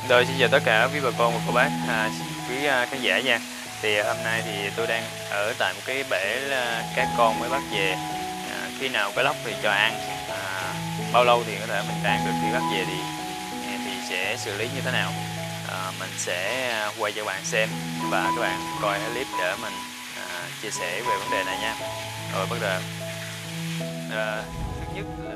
Rồi xin chào tất cả quý bà con và cô bác, quý khán giả nha. Thì hôm nay thì tôi đang ở tại một cái bể cá con mới bắt về. Khi nào cá lóc thì cho ăn, bao lâu thì có thể mình ăn được khi bắt về thì sẽ xử lý như thế nào. Mình sẽ quay cho bạn xem và các bạn coi clip để mình chia sẻ về vấn đề này nha. Rồi bắt đầu. Thứ nhất là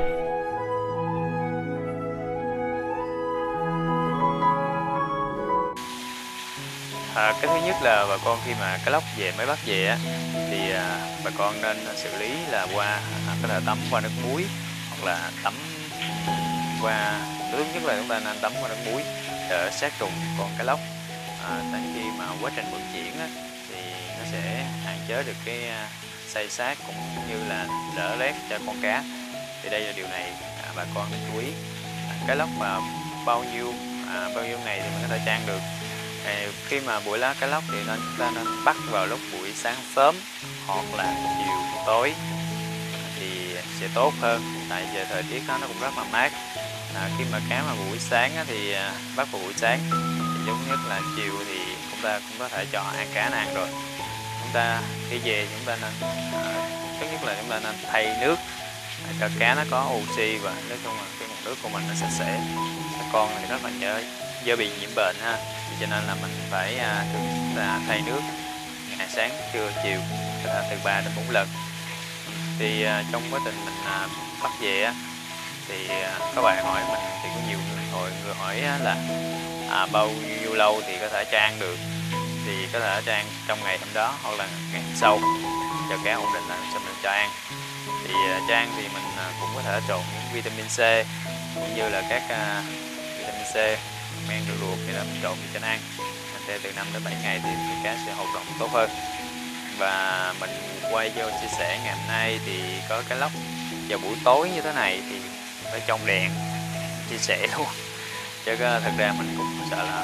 cái thứ nhất là bà con khi mà cá lóc về mới bắt về á thì bà con nên xử lý là qua có thể tắm qua nước muối hoặc là tắm qua, tốt nhất là chúng ta nên tắm qua nước muối để sát trùng con cá lóc. Tới khi mà quá trình vận chuyển á, thì nó sẽ hạn chế được cái xây xát cũng như là đỡ lét cho con cá. Thì đây là điều này bà con nên chú ý. Cá lóc mà bao nhiêu ngày thì mình có thể cho ăn được. Khi mà buổi lá cá lóc thì chúng ta nên bắt vào lúc buổi sáng sớm hoặc là chiều tối thì sẽ tốt hơn, tại giờ thời tiết nó cũng rất là mát. Khi mà cá mà buổi sáng thì bắt vào buổi sáng thì giống nhất là chiều thì chúng ta cũng có thể cho ăn cá ăn rồi. Chúng ta khi về chúng ta nên tốt nhất là chúng ta nên thay nước để cho cá nó có oxy và nói chung là cái nguồn nước của mình nó sạch sẽ. Các con thì rất là dễ bị nhiễm bệnh ha, cho nên là mình phải thường thay nước ngày sáng trưa chiều từ 3 đến 4 lần. Thì trong quá trình mình bắt về á, thì các bạn hỏi mình thì có nhiều người hỏi là bao nhiêu lâu thì có thể cho ăn được. Thì có thể cho ăn trong ngày hôm đó hoặc là ngày hôm sau cho cá ổn định là cho mình cho ăn. Thì cho ăn thì mình cũng có thể trộn những vitamin C cũng như là các vitamin C men được luộc thì đó mình trộn cho nó ăn. Từ 5 đến 7 ngày thì cá sẽ hoạt động tốt hơn. Và mình quay vô chia sẻ ngày hôm nay thì có cá lóc vào buổi tối như thế này thì phải trong đèn chia sẻ luôn, chứ thật ra mình cũng sợ là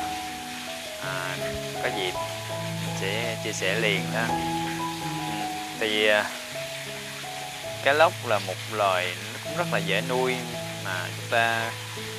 có dịp mình sẽ chia sẻ liền ha. Thì cá lóc là một loài cũng rất là dễ nuôi, mà chúng ta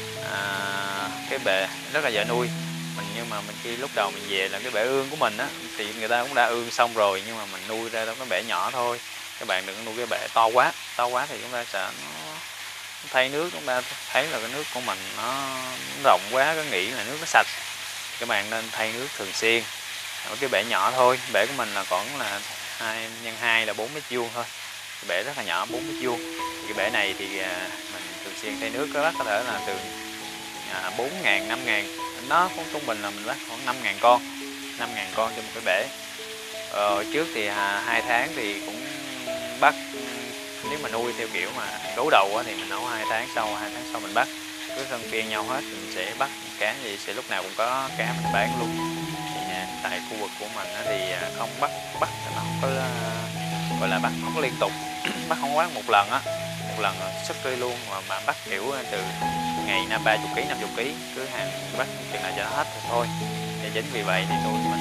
cái bể rất là dễ nuôi nhưng mà khi lúc đầu mình về là cái bể ương của mình á thì người ta cũng đã ương xong rồi, nhưng mà mình nuôi ra đó cái bể nhỏ thôi. Các bạn đừng nuôi cái bể to quá thì chúng ta sẽ thay nước, chúng ta thấy là cái nước của mình nó rộng quá, có nghĩ là nước nó sạch. Các bạn nên thay nước thường xuyên. Ở cái bể nhỏ thôi, bể của mình là khoảng là 2x2 là 4 mét vuông thôi, cái bể rất là nhỏ 4 mét vuông. Cái bể này thì mình thường xuyên thay nước, có thể là từ 4.000 5.000, nó cũng trung bình là mình bắt khoảng 5.000 con cho một cái bể. Trước thì 2 tháng thì cũng bắt, nếu mà nuôi theo kiểu mà gấu đầu thì mình nấu 2 tháng sau mình bắt, cứ luân phiên nhau hết thì mình sẽ bắt cá, thì sẽ lúc nào cũng có cá mình bán luôn. Thì tại khu vực của mình thì không bắt nó không có gọi là bắt không có liên tục bắt không quá một lần xuất tươi luôn, mà bắt kiểu từ ngày 30 kg 50 kg, cứ hàng bắt chừng nào cho nó hết thôi. Thì chính vì vậy thì mình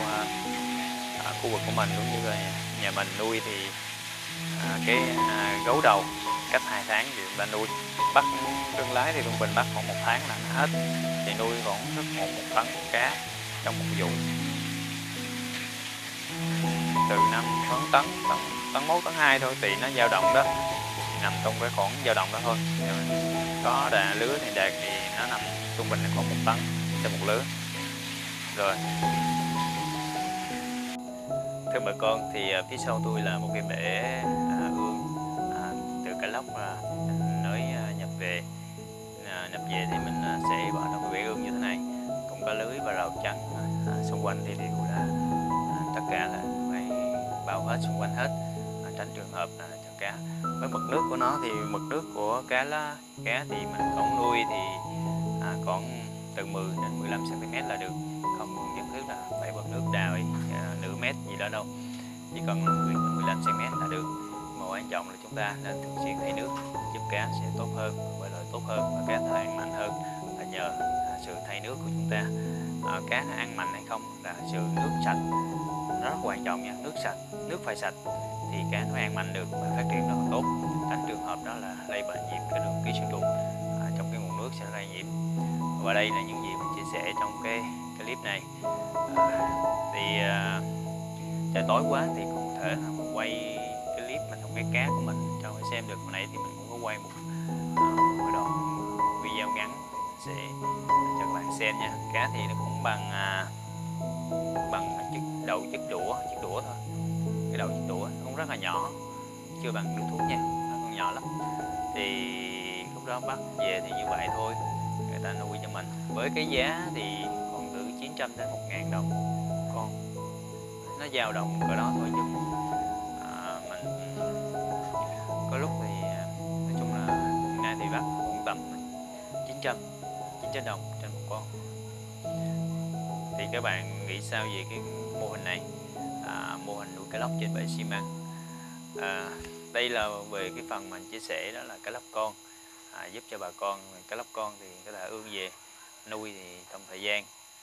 khu vực của mình cũng như là nhà mình nuôi thì cái gấu đầu cách 2 tháng thì chúng ta nuôi, bắt thương lái thì trung bình bắt khoảng 1 tháng là nó hết, thì nuôi khoảng một tấn cá trong một vụ, từ 5 tấn, tấn 1 tấn 2 thôi, tùy nó dao động đó, nằm trong cái khoảng dao động đó thôi. Có lứa này đạt thì nó nằm trung bình là khoảng 1 tấn cho một lứa. Rồi, thưa bà con, thì phía sau tôi là một cái bể ương từ cá lóc mới nhập về. Thì mình sẽ bỏ trong cái bể ương như thế này, cũng có lưới và rào chắn xung quanh, thì đều là tất cả là phải bao hết xung quanh hết, tránh trường hợp cho cá. Với mực nước của nó thì mực nước của cá thì mình không nuôi thì còn từ 10 đến 15 cm là được, không nhất thiết là phải bơm nước đào nửa mét gì đó đâu, chỉ cần 15 cm là được. Mà quan trọng là chúng ta nên thường xuyên thay nước giúp cá sẽ tốt hơn, bơi lợi tốt hơn và cá ăn mạnh hơn là nhờ sự thay nước của chúng ta. Cá ăn mạnh hay không là sự nước sạch, nó rất quan trọng nha. Nước sạch, nước phải sạch thì cá nó ăn mạnh được và phát triển rất là tốt, tránh trường hợp đó là lây bệnh nhiễm cái đường ký sinh trùng trong cái nguồn nước sẽ lây nhiễm. Và đây là những gì sẻ trong cái clip này. Thì trời tối quá thì không thể nào mà quay cái clip mà trong cái cá của mình cho mọi người xem được. Hồi nãy thì mình cũng có quay một cái đoạn video ngắn sẽ cho các bạn xem nha. Cá thì nó cũng bằng chiếc đũa thôi. Cái đầu chiếc đũa cũng rất là nhỏ, chưa bằng đũa thuốc nha, nó còn nhỏ lắm. Thì lúc đó bắt về thì như vậy thôi, người ta nuôi cho mình với cái giá thì còn từ 900 đến 1.000 đồng con, nó dao động cỡ đó thôi chứ mình có lúc thì nói chung là hiện nay thì bắt cũng tầm 900 đồng trên một con. Thì các bạn nghĩ sao về cái mô hình này, mô hình nuôi cá lóc trên bể xi măng? Đây là về cái phần mình chia sẻ, đó là cá lóc con, giúp cho bà con cá lóc con thì có thể ươm về nuôi thì trong thời gian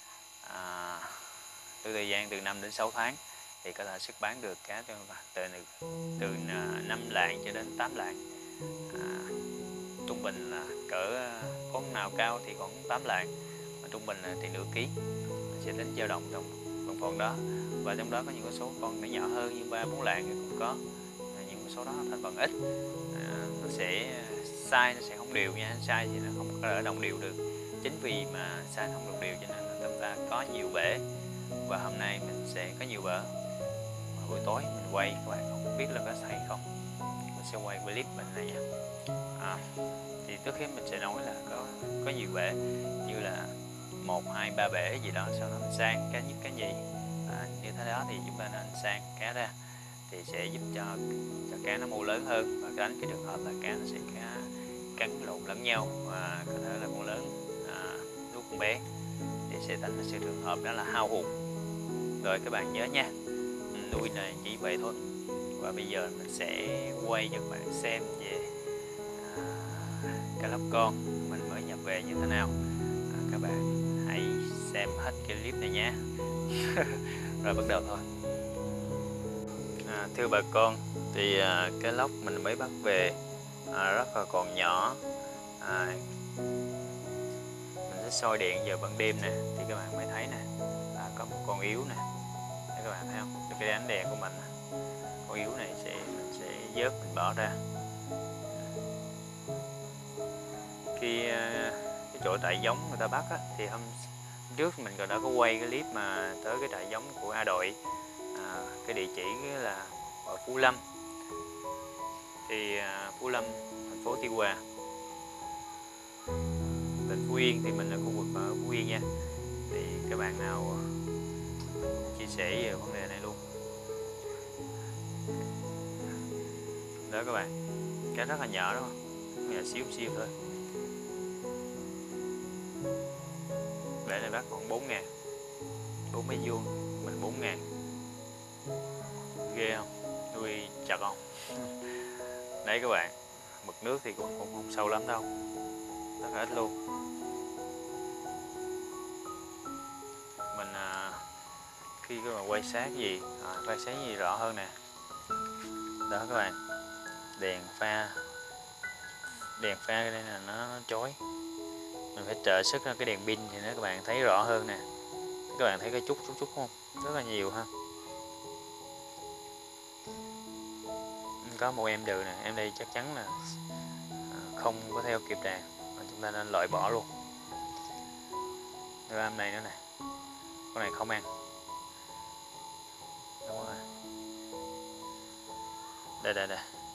từ 5 đến 6 tháng thì có thể xuất bán được cá từ 5 lạng cho đến 8 lạng. Trung bình là cỡ con nào cao thì còn 8 lạng, mà trung bình thì nửa ký, mình sẽ tính dao động trong phần đó. Và trong đó có những số con nó nhỏ hơn như 3-4 lạng thì cũng có, những số đó thành phần ít, nó sẽ size nó sẽ không đều nha, size thì nó không có đồng đều được. Chính vì mà size không được đều cho nên là chúng ta có nhiều bể, và hôm nay mình sẽ có nhiều bể. Buổi tối mình quay các bạn không biết là có hay không, mình sẽ quay clip mình này nha. Thì trước khi mình sẽ nói là có nhiều bể, như là 1, 2, 3 bể gì đó, sau đó mình sang cá nhất cá nhì, như thế đó thì chúng ta nên sang cá ra thì sẽ giúp cho cá nó mô lớn hơn, và tránh cái trường hợp là cá nó sẽ cắn lộn lẫn nhau, và có thể là con lớn nuốt con bé, thì sẽ tránh sự trường hợp đó là hao hụt. Rồi các bạn nhớ nha, nuôi này chỉ vậy thôi. Và bây giờ mình sẽ quay cho các bạn xem về cá lóc con mình mới nhập về như thế nào. Các bạn hãy xem hết cái clip này nhé. Rồi bắt đầu thôi. Thưa bà con, thì cá lóc mình mới bắt về rất là còn nhỏ. Mình sẽ soi điện giờ ban đêm nè, thì các bạn mới thấy nè, có một con yếu nè, các bạn thấy không? Cái ánh đèn của mình, con yếu này mình sẽ vớt, mình bỏ ra. Khi cái chỗ trại giống người ta bắt á, thì hôm trước mình đã có quay cái clip mà tới cái trại giống của A Đội, cái địa chỉ là ở Phú Lâm. Thì Phú Lâm, thành phố Tuy Hòa, tỉnh Phú Yên, thì mình là khu vực ở Phú Yên nha. Thì các bạn nào chia sẻ về vấn đề này luôn đó các bạn. Cá rất là nhỏ đúng không, nhỏ xíu thôi. Bể này bắt còn 4.000, 4 mét vuông mình 4.000, ghê không, nuôi chặt không? Đấy các bạn, mực nước thì cũng không sâu lắm đâu, rất là ít luôn. Mình khi các bạn quay sát gì rõ hơn nè, đó các bạn, đèn pha cái đây là nó chói, mình phải trợ sức ra cái đèn pin thì các bạn thấy rõ hơn nè. Các bạn thấy cái chút không, rất là nhiều ha. Có một em đừ nè, em đây chắc chắn là không có theo kịp đàn, chúng ta nên loại bỏ luôn. Rồi em này nữa nè, con này không ăn, đúng rồi, đây.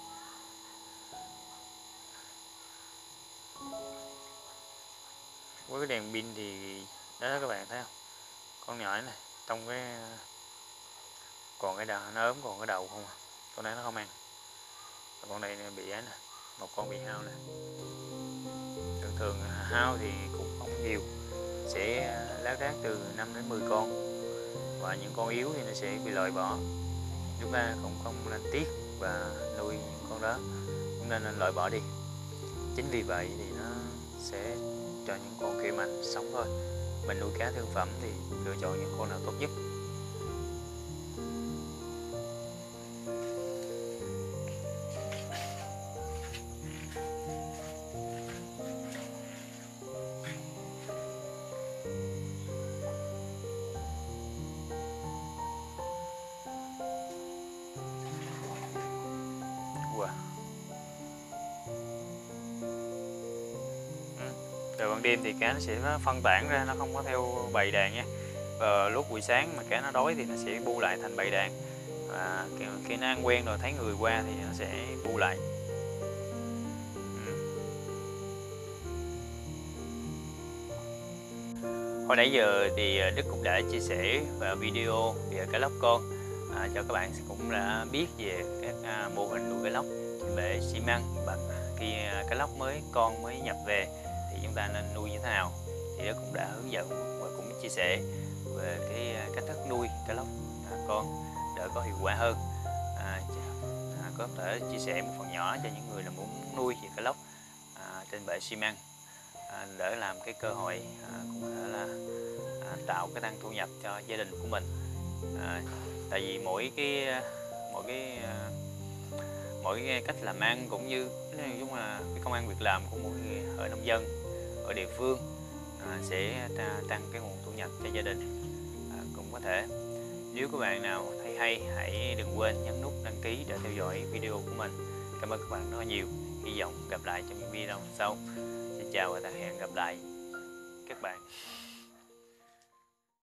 Với cái đèn pin thì đó các bạn thấy không, con nhỏ này trong cái còn cái đầu nó ốm, còn cái đầu không à. Con này nó không ăn, con này bị ấy nè, một con bị hao nè. Thường hao thì cũng không nhiều, sẽ lác đác từ 5 đến 10 con, và những con yếu thì nó sẽ bị loại bỏ. Chúng ta cũng không nên tiếc và nuôi những con đó, chúng ta nên loại bỏ đi. Chính vì vậy thì nó sẽ cho những con khỏe mạnh sống thôi. Mình nuôi cá thương phẩm thì lựa chọn những con nào tốt nhất. Rồi ban đêm thì cá nó sẽ phân tán ra, nó không có theo bầy đàn nha. Và lúc buổi sáng mà cá nó đói thì nó sẽ bu lại thành bầy đàn. Và khi nó ăn quen rồi thấy người qua thì nó sẽ bu lại. Hồi nãy giờ thì Đức cũng đã chia sẻ vào video về cá lóc con, cho các bạn cũng đã biết về các mô hình nuôi cá lóc trên bể xi măng bằng khi cá lóc con mới nhập về thì chúng ta nên nuôi như thế nào. Thì Đức cũng đã hướng dẫn và cũng chia sẻ về cái cách thức nuôi cá lóc con để có hiệu quả hơn. Có thể chia sẻ một phần nhỏ cho những người là muốn nuôi về cá lóc trên bể xi măng, để làm cái cơ hội cũng có thể là tạo cái tăng thu nhập cho gia đình của mình. Tại vì mỗi cái cách làm ăn cũng như nói chung là cái công ăn việc làm của mỗi người ở nông dân ở địa phương sẽ tăng cái nguồn thu nhập cho gia đình. Cũng có thể, nếu các bạn nào thấy hay hãy đừng quên nhấn nút đăng ký để theo dõi video của mình. Cảm ơn các bạn rất là nhiều. Hy vọng gặp lại trong những video sau. Xin chào và hẹn gặp lại các bạn.